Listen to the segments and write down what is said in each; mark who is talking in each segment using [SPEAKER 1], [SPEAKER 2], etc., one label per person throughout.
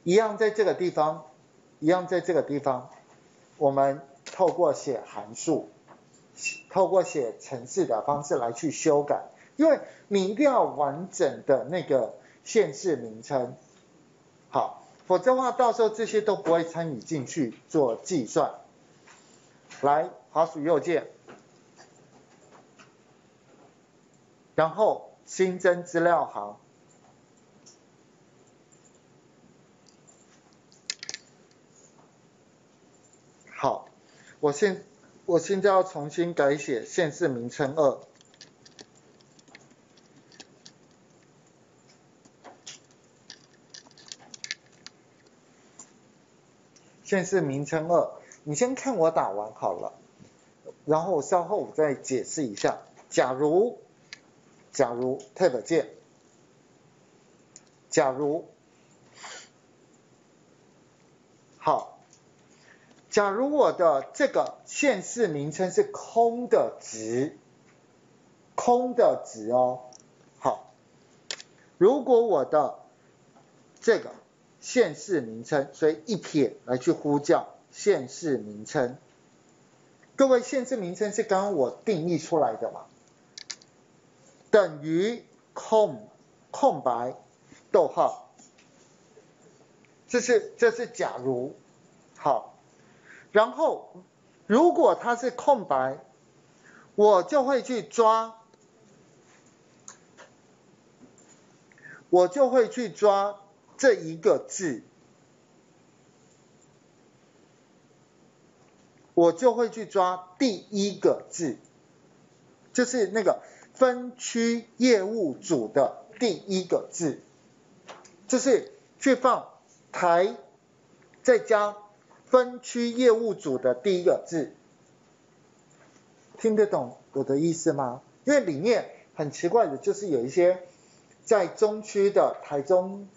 [SPEAKER 1] 一样在这个地方，我们透过写函数，透过写程式的方式来去修改，因为你一定要完整的那个县市名称，好，否则的话到时候这些都不会参与进去做计算。来，滑鼠右键，然后新增资料行。好，我现在要重新改写县市名称2。县市名称2，你先看我打完好了，然后稍后我再解释一下。假如 Tab 键，好，假如我的这个县市名称是空的值哦，好，如果我的这个县市名称，所以一撇来去呼叫县市名称。各位，县市名称是刚刚我定义出来的嘛？等于空白逗号，这是假如。好，然后如果它是空白，我就会去抓这一个字，我就会去抓第一个字，就是那个分区业务组的第一个字，就是去放台，再加分区业务组的第一个字。听得懂我的意思吗？因为里面很奇怪的就是有一些在中区的台中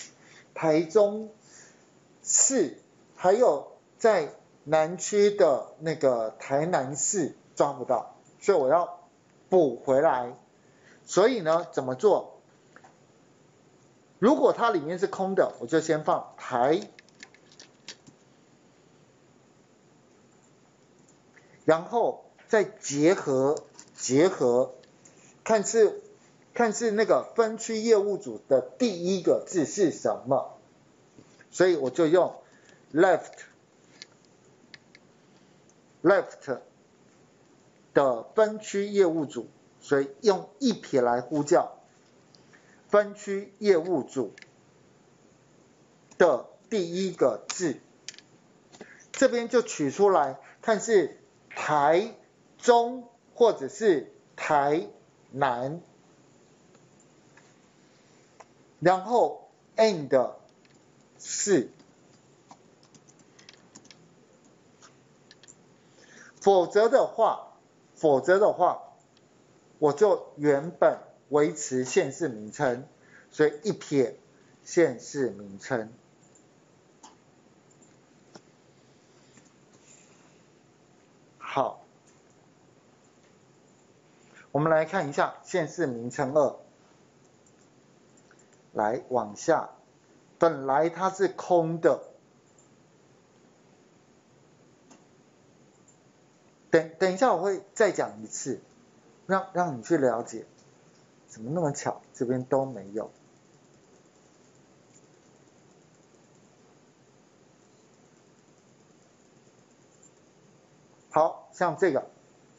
[SPEAKER 1] 市，还有在南区的那个台南市抓不到，所以我要补回来。所以呢，怎么做？如果它里面是空的，我就先放台，然后再结合，看是那个分区业务组的第一个字是什么，所以我就用 left 的分区业务组，所以用一撇来呼叫分区业务组的第一个字，这边就取出来看是台中或者是台南，然后 and 是，否则的话我就原本维持县市名称，所以一撇县市名称。好，我们来看一下县市名称2，来往下，本来它是空的，等一下我会再讲一次，让你去了解，怎么那么巧，这边都没有。好，像这个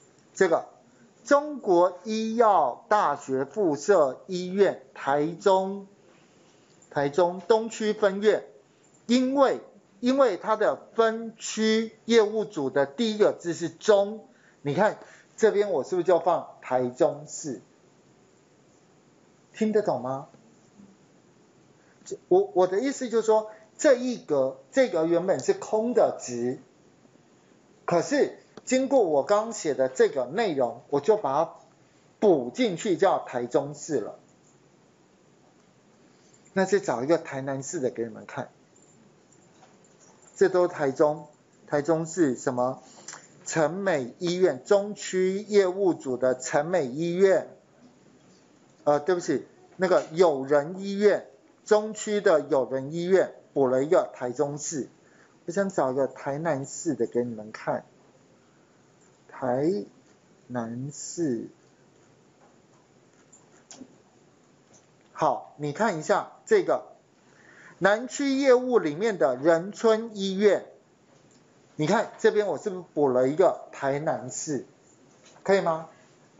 [SPEAKER 1] 中国医药大学附设医院台中东区分院，因为它的分区业务组的第一个字是中，你看这边我是不是就放台中市？听得懂吗？我的意思就是说，这个原本是空的值，可是经过我刚写的这个内容，我就把它补进去叫台中市了。那就找一个台南市的给你们看，这都台中市什么成美医院中区业务组的成美医院，对不起，那个友仁医院，中区的友仁医院， 补了一个台中市，我想找一个台南市的给你们看。台南市，好，你看一下这个南区业务里面的仁春医院，你看这边我是不是补了一个台南市，可以吗？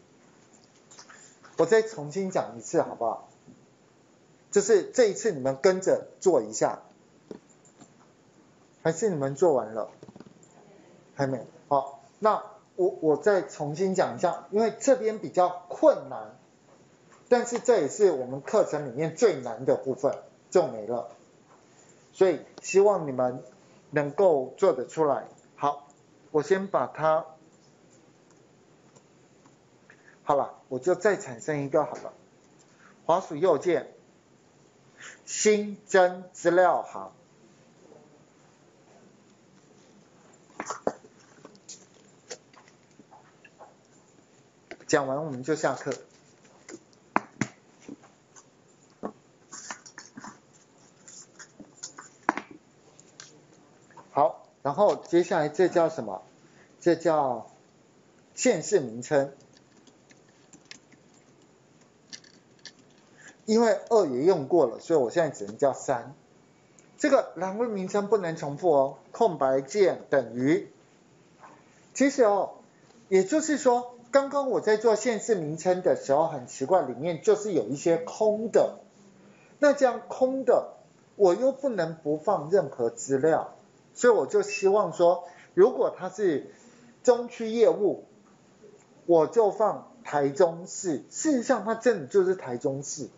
[SPEAKER 1] 我再重新讲一次好不好？就是这一次你们跟着做一下，还是你们做完了？还没。好，那我再重新讲一下，因为这边比较困难，但是这也是我们课程里面最难的部分，就没了。所以希望你们能够做得出来。好，我先把它，好了，我就再产生一个好了。滑鼠右键，新增资料行。讲完我们就下课。好，然后接下来这叫什么？这叫县市名称。因为2也用过了，所以我现在只能叫3。这个栏位名称不能重复哦，空白键等于。其实也就是说，刚刚我在做县市名称的时候很奇怪，里面就是有一些空的。那这样空的，我又不能不放任何资料，所以我就希望说，如果它是中区业务，我就放台中市。事实上，它真的就是台中市。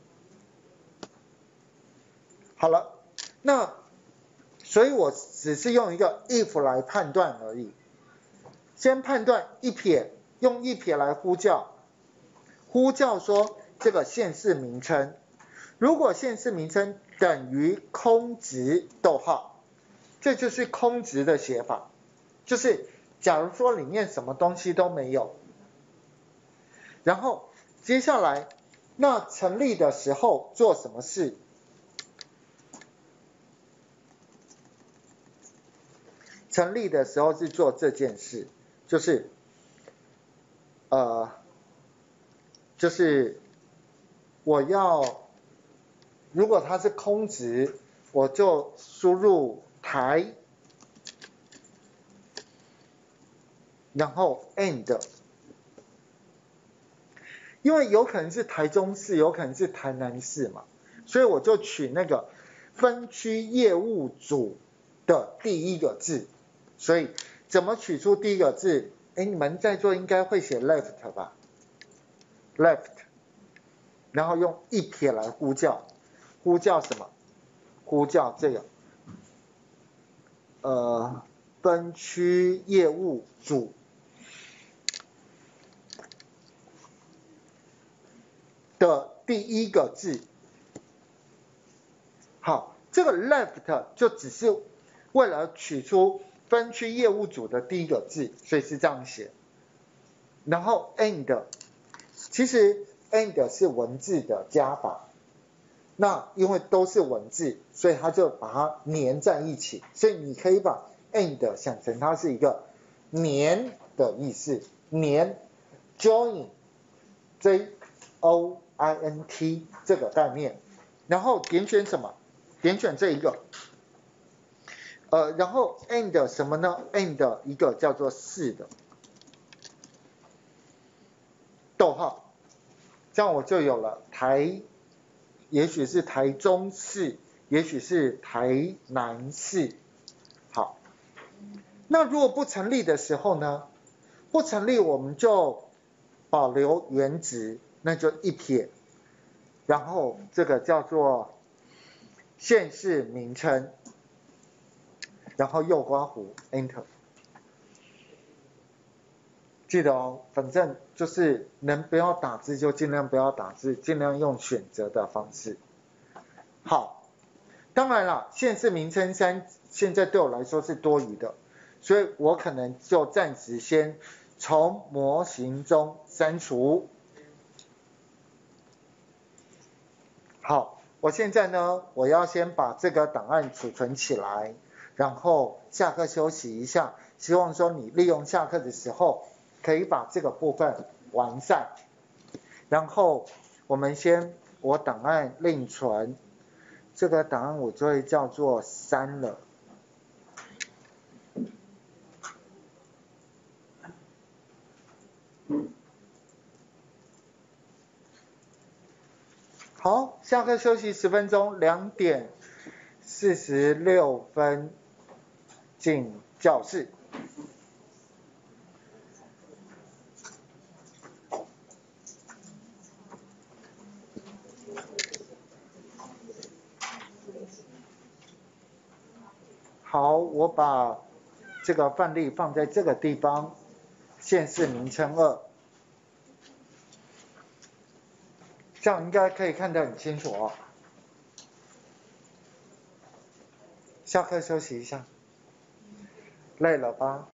[SPEAKER 1] 好了，那所以我只是用一个 if 来判断而已。先判断一撇，用一撇来呼叫说这个县市名称。如果县市名称等于空值逗号，这就是空值的写法。就是假如说里面什么东西都没有，然后接下来那成立的时候做什么事？成立的时候是做这件事，就是我要，如果它是空值，我就输入台，然后 and， 因为有可能是台中市，有可能是台南市嘛，所以我就取那个分区业务组的第一个字。所以怎么取出第一个字？你们在座应该会写 left 吧 ？left， 然后用一撇来呼叫，呼叫什么？呼叫这个分区业务组的第一个字。好，这个 left 就只是为了取出分区业务组的第一个字，所以是这样写。然后 and， 其实 and 是文字的加法，那因为都是文字，所以它就把它粘在一起。所以你可以把 and 想成它是一个粘的意思，粘 join J-O-I-N-T 这个概念。然后点选什么？点选这一个。然后 and 什么呢 ？and 一个叫做是的，逗号，这样我就有了台，也许是台中市，也许是台南市。好，那如果不成立的时候呢？不成立我们就保留原值，那就一撇，然后这个叫做县市名称。然后右刮弧 Enter， 记得哦，反正就是能不要打字就尽量不要打字，尽量用选择的方式。好，当然了，县市名称3现在对我来说是多余的，所以我可能就暂时先从模型中删除。好， 我现在呢，我要先把这个档案储存起来，然后下课休息一下，希望说你利用下课的时候可以把这个部分完善。然后我档案另存，这个档案我就会叫做删了。好，下课休息10分钟，2点46分进教室。好，我把这个范例放在这个地方，县市名称2，这样应该可以看得很清楚哦。下课休息一下，累了吧？